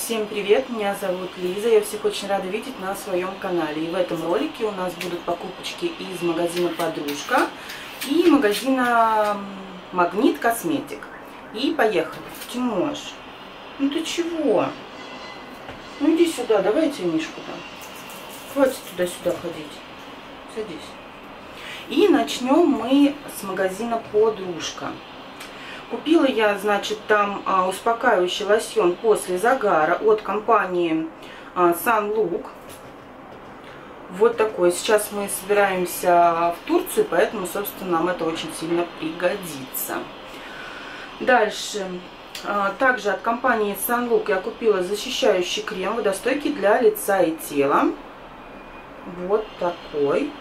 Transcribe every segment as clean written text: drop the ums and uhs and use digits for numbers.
Всем привет, меня зовут Лиза, я всех очень рада видеть на своем канале. И в этом ролике у нас будут покупочки из магазина Подружка и магазина Магнит Косметик. И поехали. Тимош, ну ты чего? Ну иди сюда, давай я тебе мишку дам. Хватит туда-сюда ходить. Садись. И начнем мы с магазина Подружка. Купила я, значит, там успокаивающий лосьон после загара от компании Sunlook. Вот такой. Сейчас мы собираемся в Турцию, поэтому, собственно, нам это очень сильно пригодится. Дальше. Также от компании Sunlook я купила защищающий крем водостойкий для лица и тела. Вот такой.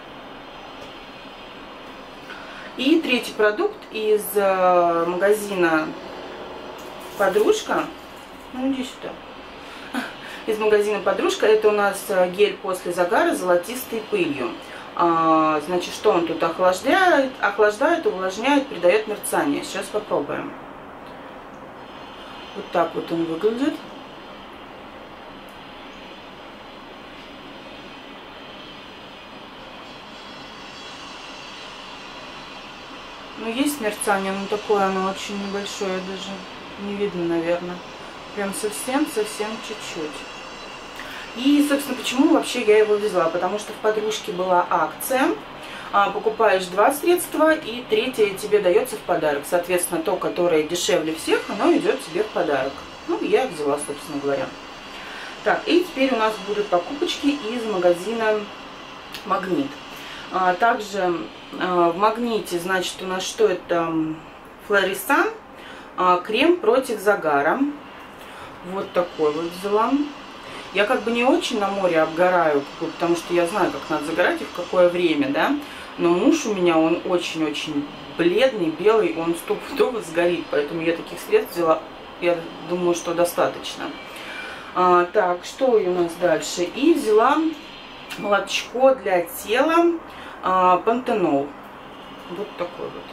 И третий продукт из магазина Подружка. Ну, иди сюда. Из магазина Подружка. Это у нас гель после загара с золотистой пылью. Значит, что он тут охлаждает, увлажняет, придает мерцание. Сейчас попробуем. Вот так вот он выглядит. Ну, есть мерцание, но такое оно очень небольшое, даже не видно, наверное. Прям совсем-совсем чуть-чуть. И, собственно, почему вообще я его взяла? Потому что в Подружке была акция. Покупаешь 2 средства, и третье тебе дается в подарок. Соответственно, то, которое дешевле всех, оно идет тебе в подарок. Ну, я взяла, собственно говоря. Так, и теперь у нас будут покупочки из магазина Магнит. Также в Магните, значит, у нас что это? Флорисан, крем против загара. Вот такой вот взяла. Я как бы не очень на море обгораю, потому что я знаю, как надо загорать и в какое время, да. Но муж у меня, он очень-очень бледный, белый, он стопудово сгорит, поэтому я таких средств взяла, я думаю, что достаточно. Так, что у нас дальше? И взяла молочко для тела. Пантенол. Вот такой вот.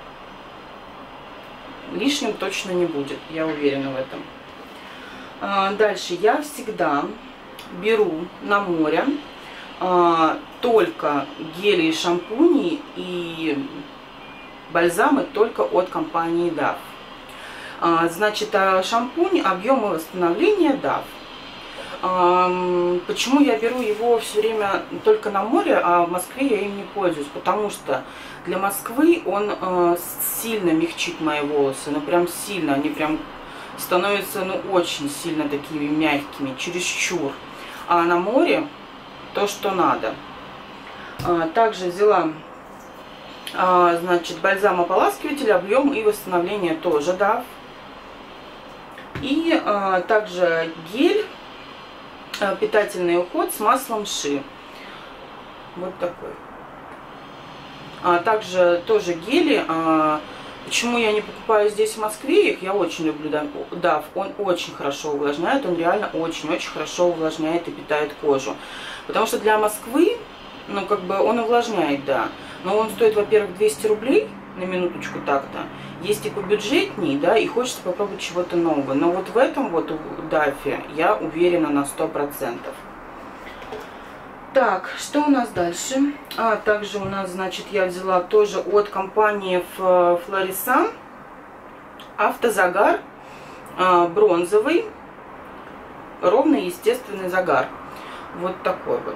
Лишним точно не будет, я уверена в этом. Дальше я всегда беру на море только гели и шампуни и бальзамы только от компании Dove. Значит, шампунь, объемы восстановления Dove. Почему я беру его все время только на море, а в Москве я им не пользуюсь? Потому что для Москвы он сильно мягчит мои волосы, ну прям сильно, они прям становятся ну очень сильно такими мягкими, чересчур. А на море то, что надо. Также взяла, значит, бальзам-ополаскиватель, объем и восстановление тоже Dove. И также гель. Питательный уход с маслом ши. Вот такой. Также тоже гели. Почему я не покупаю здесь в Москве их? Я очень люблю Dove. Он очень хорошо увлажняет. Он реально очень-очень хорошо увлажняет и питает кожу. Потому что для Москвы, ну как бы он увлажняет, да. Но он стоит, во-первых, 200 рублей. На минуточку так-то. Есть и побюджетней, да, и хочется попробовать чего-то нового. Но вот в этом вот Дафе я уверена на 100%. Так, что у нас дальше? Также у нас, значит, я взяла тоже от компании Флорисан автозагар бронзовый, ровный естественный загар. Вот такой вот.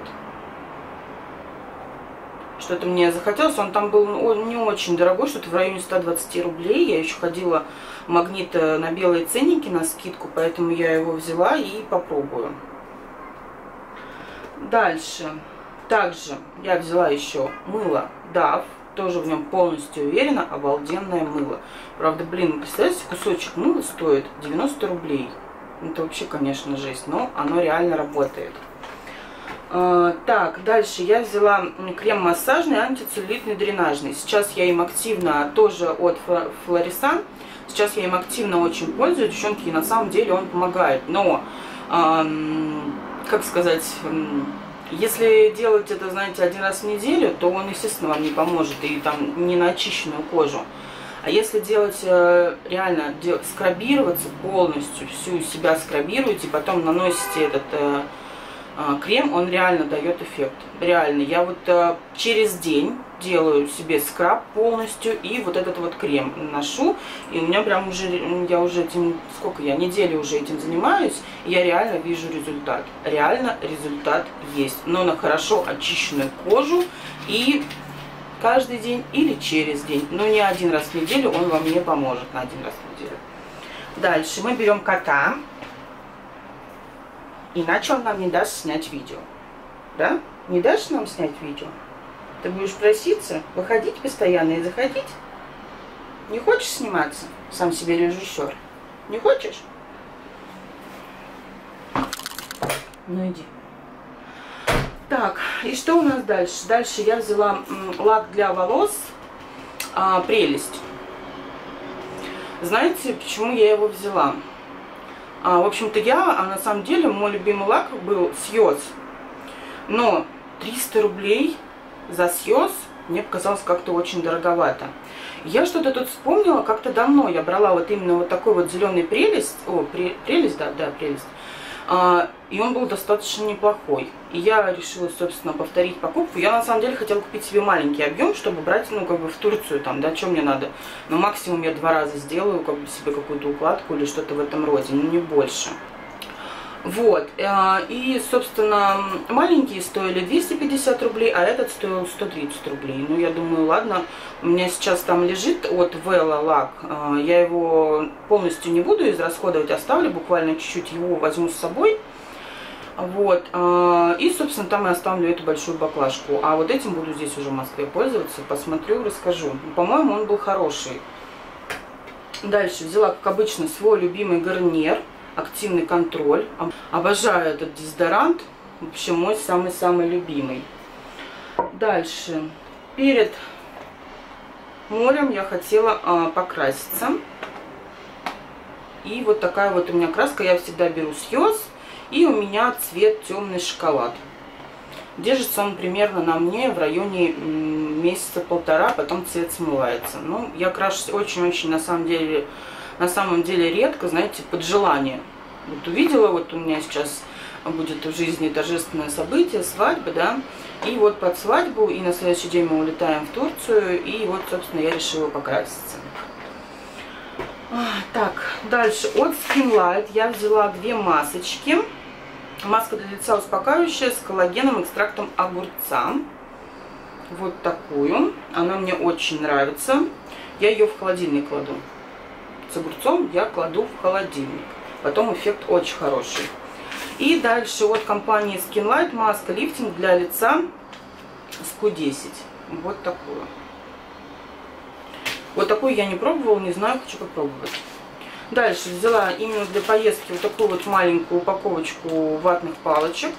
Что-то мне захотелось, он там был не очень дорогой, что-то в районе 120 рублей. Я еще ходила в Магнит на белые ценники, на скидку, поэтому я его взяла и попробую. Дальше. Также я взяла еще мыло Dove, тоже в нем полностью уверена, обалденное мыло. Правда, блин, представляете, кусочек мыла стоит 90 рублей. Это вообще, конечно, жесть, но оно реально работает. Так, дальше я взяла крем массажный, антицеллюлитный, дренажный. Сейчас я им активно, тоже от Флорисан, сейчас я им активно очень пользуюсь, девчонки, и на самом деле он помогает. Но, как сказать, если делать это, знаете, один раз в неделю, то он, естественно, вам не поможет, и там не на очищенную кожу. А если делать реально, скрабироваться полностью, всю себя скрабируете, потом наносите этот крем, он реально дает эффект. Реально. Я вот через день делаю себе скраб полностью и вот этот вот крем наношу. И у меня прям уже, я уже этим, сколько я, неделю уже этим занимаюсь, и я реально вижу результат. Реально результат есть. Но на хорошо очищенную кожу и каждый день или через день. Но не один раз в неделю он вам не поможет на один раз в неделю. Дальше мы берем кота. Иначе он нам не даст снять видео. Да? Не дашь нам снять видео? Ты будешь проситься, выходить постоянно и заходить? Не хочешь сниматься? Сам себе режиссер. Не хочешь? Ну иди. Так, и что у нас дальше? Дальше я взяла лак для волос «Прелесть». Знаете, почему я его взяла? В общем-то, на самом деле, мой любимый лак был Сьоз. Но 300 рублей за Сьоз мне показалось как-то очень дороговато. Я что-то тут вспомнила, как-то давно я брала вот именно вот такой вот зеленый «Прелесть». «Прелесть», да, «Прелесть». И он был достаточно неплохой. И я решила, собственно, повторить покупку. Я, на самом деле, хотела купить себе маленький объем, чтобы брать, ну, как бы в Турцию, там, да, что мне надо. Но максимум я 2 раза сделаю, как бы себе какую-то укладку или что-то в этом роде, но не больше. Вот. И, собственно, маленькие стоили 250 рублей, а этот стоил 130 рублей. Ну, я думаю, ладно, у меня сейчас там лежит от Вела лак. Я его полностью не буду израсходовать, оставлю, буквально чуть-чуть его возьму с собой. Вот. И, собственно, там я оставлю эту большую баклажку. А вот этим буду здесь уже в Москве пользоваться. Посмотрю, расскажу. По-моему, он был хороший. Дальше взяла, как обычно, свой любимый Гарниер. Активный контроль. Обожаю этот дезодорант. Вообще мой самый-самый любимый. Дальше. Перед морем я хотела покраситься. И вот такая вот у меня краска. Я всегда беру Сьоз. И у меня цвет темный шоколад. Держится он примерно на мне в районе месяца полтора. Потом цвет смывается. Ну, я крашусь очень-очень на самом деле редко, знаете, под желание. Вот увидела, вот у меня сейчас будет в жизни торжественное событие, свадьба, да, и вот под свадьбу, и на следующий день мы улетаем в Турцию, и вот, собственно, я решила покраситься. Так, дальше от Skinlight я взяла 2 масочки. Маска для лица успокаивающая с коллагеном, экстрактом огурца. Вот такую. Она мне очень нравится. Я ее в холодильник кладу. С огурцом я кладу в холодильник. Потом эффект очень хороший. И дальше от компании Skinlight маска лифтинг для лица с Q10. Вот такую. Вот такую я не пробовала, не знаю, хочу попробовать. Дальше взяла именно для поездки вот такую вот маленькую упаковочку ватных палочек.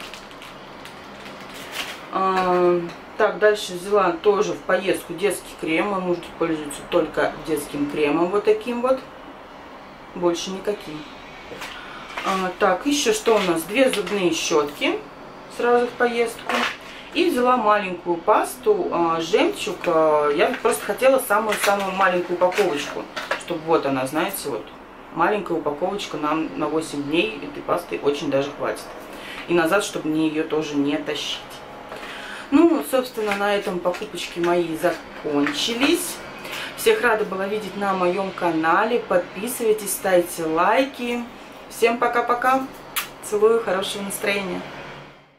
Так, дальше взяла тоже в поездку детский крем. Мой муж пользуется только детским кремом вот таким вот. Больше никаким. Так, еще что у нас? 2 зубные щетки сразу в поездку. И взяла маленькую пасту жемчуг. Я просто хотела самую-самую маленькую упаковочку. Чтобы вот она, знаете, вот. Маленькая упаковочка нам на 8 дней этой пасты очень даже хватит. И назад, чтобы мне ее тоже не тащить. Ну, собственно, на этом покупочки мои закончились. Всех рада была видеть на моем канале. Подписывайтесь, ставьте лайки. Всем пока-пока. Целую, хорошего настроения.